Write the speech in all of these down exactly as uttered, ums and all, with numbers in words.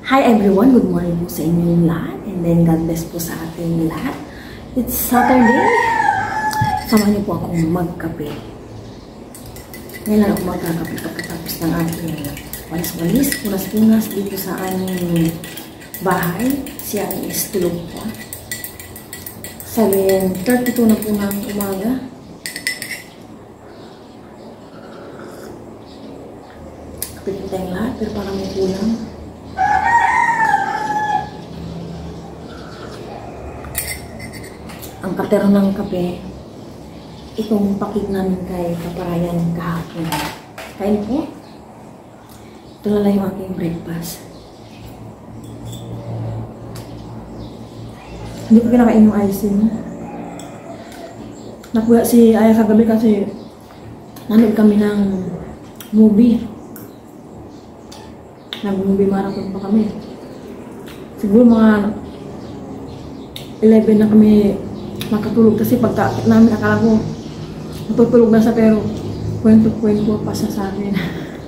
Hi everyone, good morning po sa inyong lahat, and then God bless po sa ating lahat. It's Saturday. Samahan niyo po akong magkape. Ngayon lang ako magkakape pagkatapos ng ating walis-walis, punas-punas dito sa aming bahay. Siya is tulog pa. seven thirty-two na po ng umaga. Kape po tayong lahat, pero parang may kulang. Ang katero ng kape, itong pakit namin kay Kaparayan kahapon. Kain po. Ito na lang yung aking breakfast. Hindi ko kinakain yung icing. Nakuha si Aya kagabi kasi nanood kami ng movie. Nag-movie marathon pa kami. Siguro mga eleven na kami makatulog kasi pagka namin akala ko matutulog na sa pero kwento-kwento pa siya sa akin.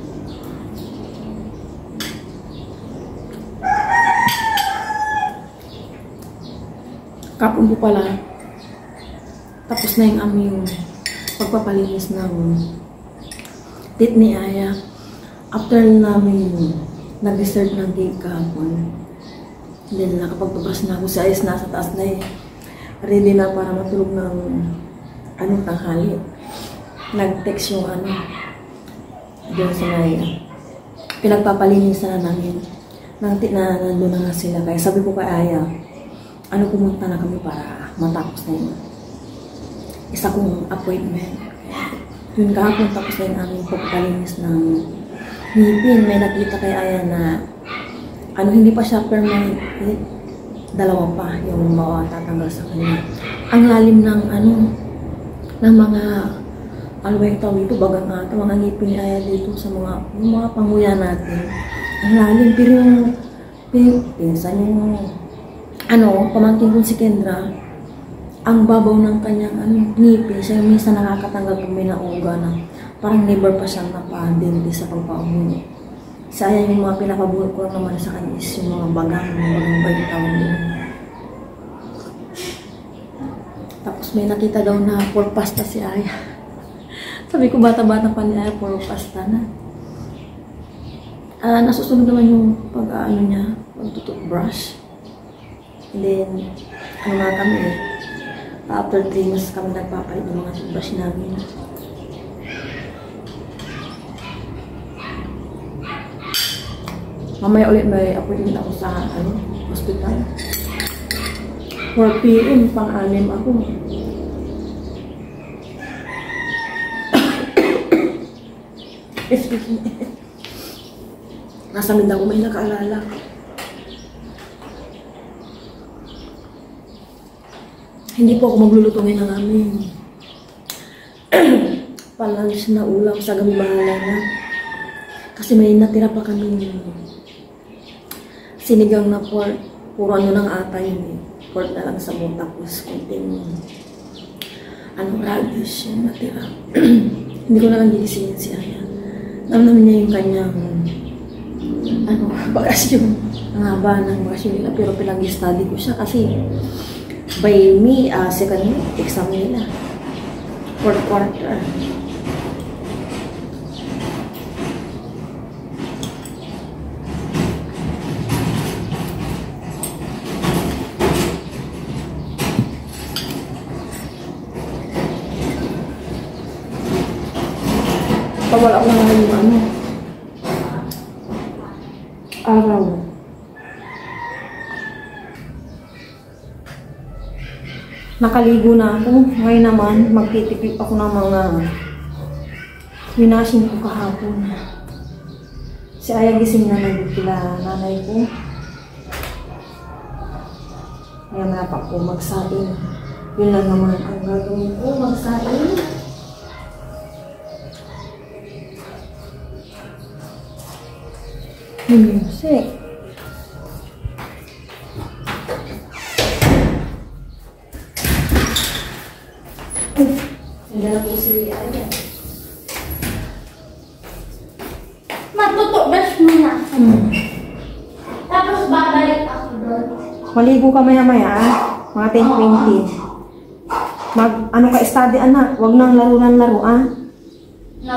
Kapon po pala tapos na yung aming pagpapalinis ng tit ni Aya after namin nag-dessert ng cake kahapon. Then nakapagpabras na ako sa ayos, nasa taas na eh. Ready na para matulog ng anong tanghali. Nag-text yung ano doon sa Naya. Pinagpapalinisan na namin. Nang na nandun na nga sila. Kaya sabi ko kay Aya, ano pumunta na kami para matapos na yun. Isa kong appointment. Yun kahapon tapos na yung aming pagpapalinis ng ngipin. May nakita kay Aya na ano, hindi pa siya permanent. Dalawa pa yung matatanggal sa kanya. Ang lalim ng ano, ng mga alway tawag ito, bagang ata, mga ngipin ni Aya dito sa mga, yung mga panguya natin. Ang lalim, pero yung pin, pinsan yung ano, pamangkin kong si Kendra, ang babaw ng kanyang ano, ngipin, siya yung minsan nakakatanggal kung may nauga na parang never pa siyang napadente sa pagpaumunod. Sayang yung mga pinapabulot ko naman sa kanya is yung mga bagang, mga bagang bagang tawag din. Tapos may nakita daw na for pasta si Aya. Sabi ko bata-bata pa ni Aya, for pasta na. Uh, nasusunod naman yung pag-ano niya, pag-toothbrush. And then, ano nga kami eh, after three months kami nagpapalit ng mga toothbrush namin. Mamaya ulit may appointment ako sa ano, hospital. four p m pang-anim ako. Excuse me. Nasa Mindanao may nakaalala. Hindi po ako magluluto ngayon ng aming palunch na ulam sa gabi bahala na. Kasi may natira pa kami sinigang na pork. Puro ano ng ata yun eh. Pork na lang sa mo. Tapos kunting ano, radish yung natira. Hindi ko na lang gigisingin si Aya. Naman niya yung kanyang ano, bagasyon. Ang haba ng bagasyon nila. Pero pinag-study ko siya kasi by me, uh, second exam nila. Fourth quarter. Wala ko na yung ano, araw. Nakaligo na ako. Ngayon naman, magtitipid ako ng mga winasin ko kahapon. Si Aya gising na nagkila nanay ko. Kaya malapa ko magsain. Yun lang naman ang gagawin ko, magsain. Music. Hindi na po si Aya. Matuto, brush muna. Hmm. Tapos Maligo ka maya-maya, ah. Mga ten twenty. Mag, ano ka, study, anak. Huwag nang laro ng laro, ah. No.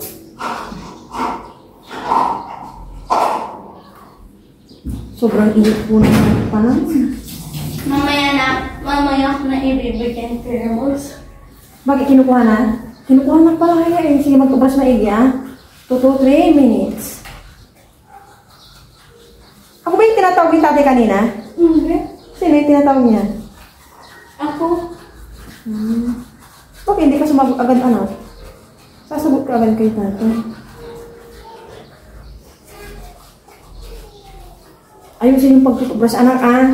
Sobrang init po naman pa lang. Mamaya na, mamaya ako na ibibigyan films. Bakit kinukuha na? Kinukuha na pala kaya eh. Sige, mag-ubras maigi, ah. two to three minutes. Ako ba yung tinatawag yung tatay kanina? Hindi. Sino yung tinatawag niya? Ako. Hmm. Bakit hindi ka sumagot agad, ano? Sasagot ka agad kay tatay. Ayusin yung pagtutubras, anak, ah.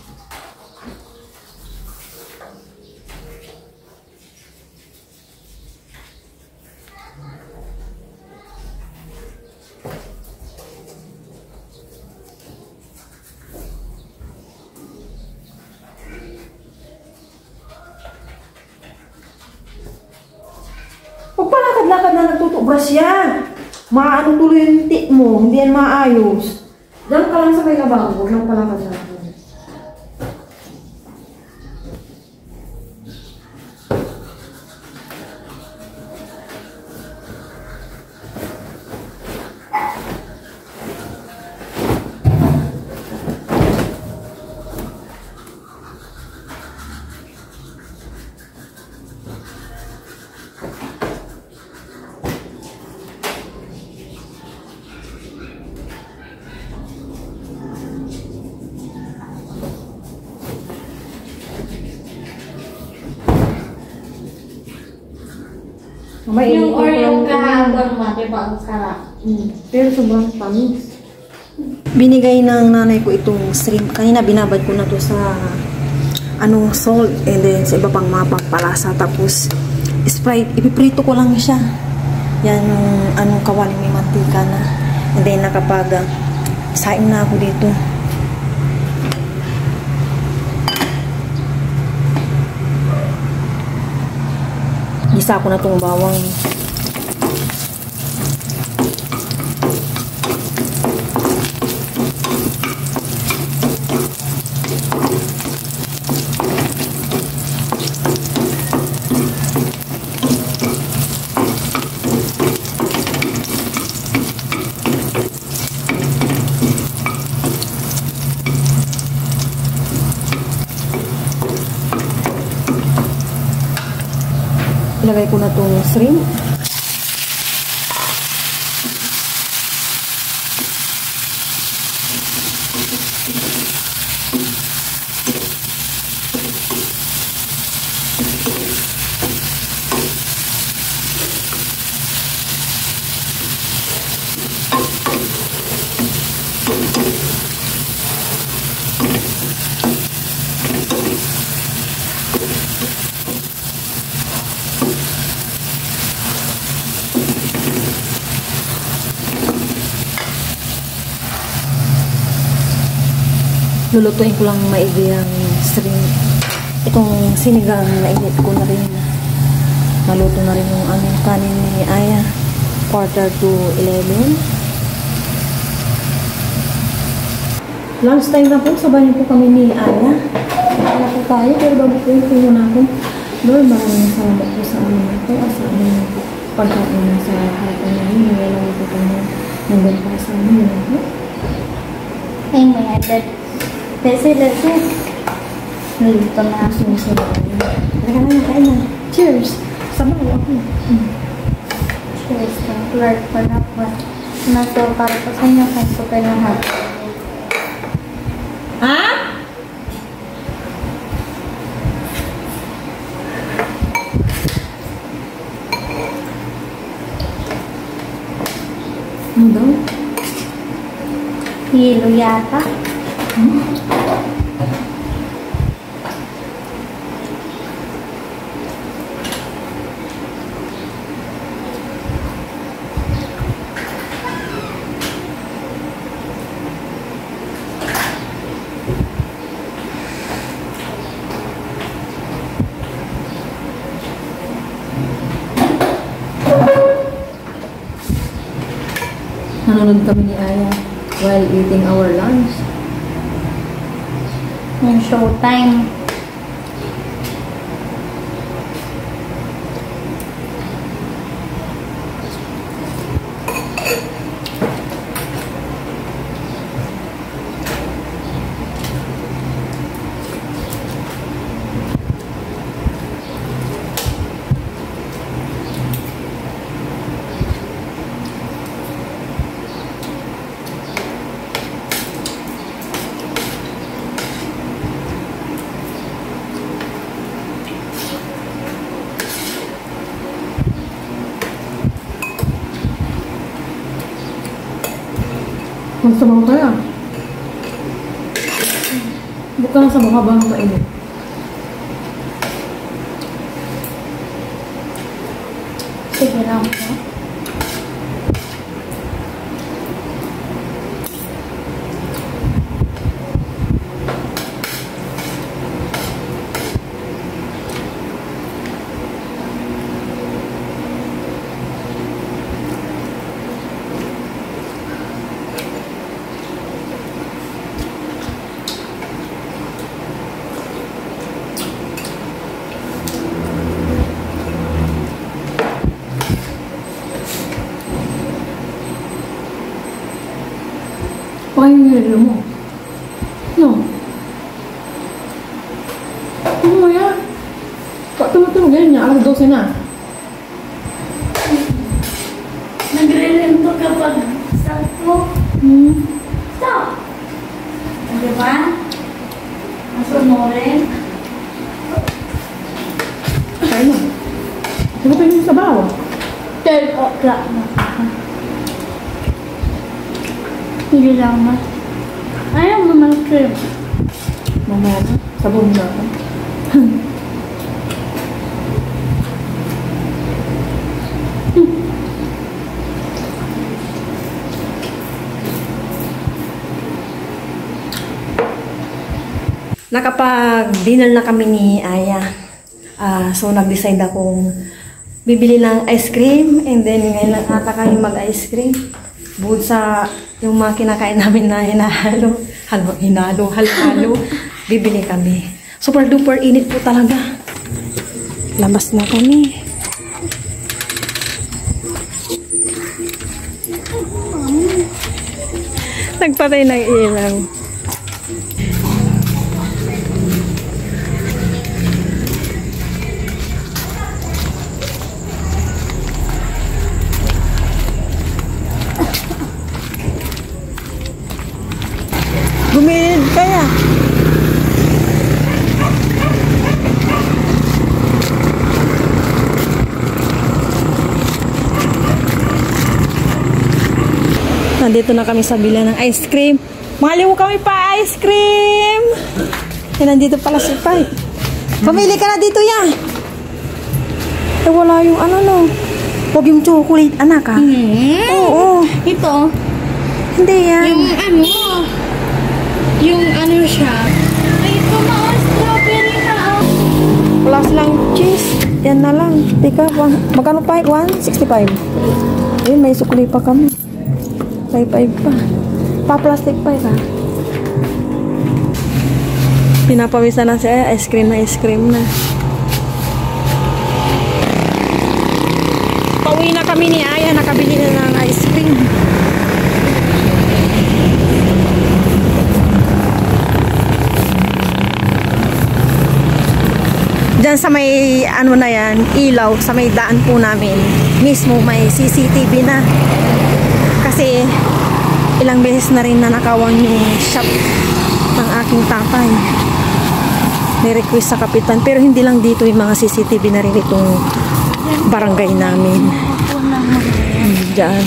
Huwag pa lakad-lakad na nagtutubras yan. Maano tuloy yung tik mo, hindi yan maayos. Diyan ka lang sa may lababo, huwag lang palakad-lakad. May Yung Oreo ka. kahapon mo, di ba ang sarap? Hmm. Pero sobrang tamis. Binigay ng nanay ko itong shrimp. Kanina binabad ko na to sa anong salt and then sa iba pang mga pangpalasa. Tapos Sprite, ipiprito ko lang siya. Yan yung anong kawaling may mantika na. And then nakapag uh, saing na ako dito. Gisa ko na itong bawang. Ilagay ko na itong shrimp. Lulutuin ko lang maigi ang shrimp. Itong sinigang na init ko na rin. Naluto na rin yung aming kanin ni Aya. Quarter to eleven. Lunch time na po. Sabayan po kami ni Aya. Wala po tayo. Pero bago po yung puno natin. Lord, maraming salamat po sa amin ito. At sa aming pagkain na sa harapan namin. Ngayon po kami nandun pa sa amin. Ay, may added. Desi, desi. Nalito na. Sumusunod. Teka na, kain na. Cheers! Sabaw ako. Mm. Cheers. Lord, wala pa. Nasa para pa sa inyo kung super lahat. Ha? Ano daw? Hilo yata. Hmm? Nanonood kami ni Aya while eating our lunch. Yung showtime. Magsabaw kaya. Buka lang sa mga habang kainit. Sige lang po. Pakain yung nililo mo. No. Ano mo yan? Kak tulog-tulog yan niya. alas dose na. Nagre-rento kapag sakto. Hmm. Stop! Di ba? Masunurin. Kaya na. Diba pa yung sabaw? twelve o'clock na. Hindi lang na. Ayaw naman cream. Mamaya na. Sabon na ako. Nakapag-dinner na kami ni Aya. Ah, so, nag-decide akong bibili ng ice cream. And then, ngayon lang ata kami mag-ice cream. Bukod sa yung mga kinakain namin na hinahalo, halo, hinalo, halo-halo, bibili kami. Super duper init po talaga. Labas na kami. Nagpatay ng ilaw. Gumilid kaya. Nandito na kami sa bila ng ice cream. Mahaliw kami pa ice cream. Eh, nandito pala si Pai. Pamili ka na dito yan. Eh, wala yung ano no. Huwag yung chocolate, anak ha. Hmm? Oo. Ito. Hindi yan. Yung ano. Yung ano siya. Ay, ito na. Strawberry na. Wala silang cheese. Yan na lang. Teka, one, magkano pa? one sixty-five. Ayun, may sukli pa kami. five five pa. Pa-plastic pa ka. Pinapawisan na siya. Ice cream na, ice cream na. Pauwi na kami ni Aya. Nakabili na ng ice cream. Diyan sa may ano na yan, ilaw, sa may daan po namin, mismo may C C T V na. Kasi ilang beses na rin na nakawang yung shop ng aking tatay. May request sa kapitan, pero hindi lang dito yung mga C C T V na rin itong barangay namin. Diyan.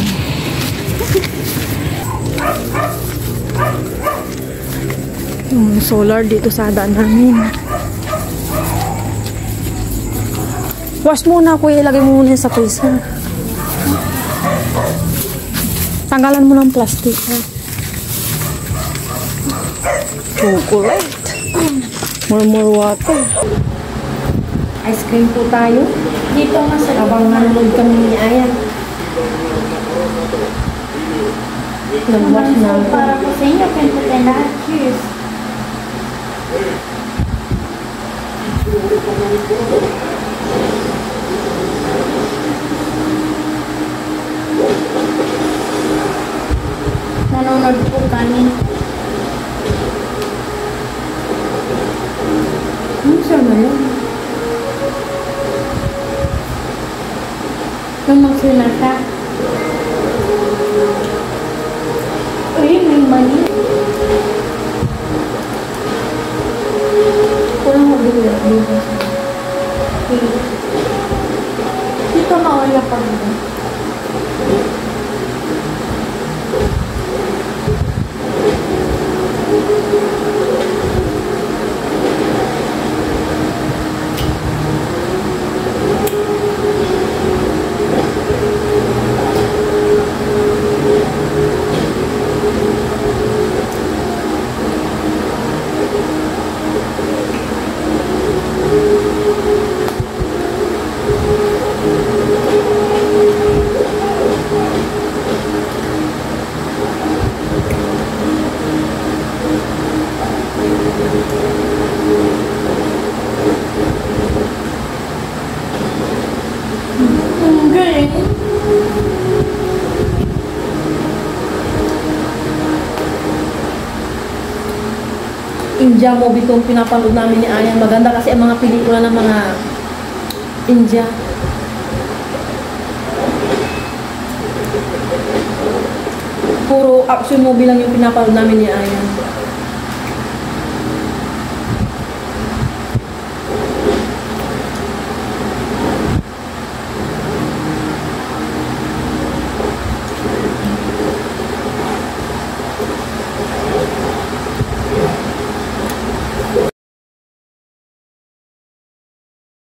Yung solar dito sa daan namin. Wash muna kuya, ilagay mo muna sa freezer. Tanggalan mo ng plastic. Ha? Chocolate. More more water. Ice cream po tayo. Dito nga sa Habang nanonood kami ni Aya. Nag-wash na. Para po sa inyo, pinto tayo lahat. Cheers. Nanonood po kami. Ano siya na yun? Nung magsinata. Uy, may mali. Kurang mabigat dito. Dito na wala pa rin. Ang galing. India movie itong pinapanood namin ni Ayan. Maganda kasi ang mga pelikula ng mga India. Puro action movie lang yung pinapanood namin ni Ayan.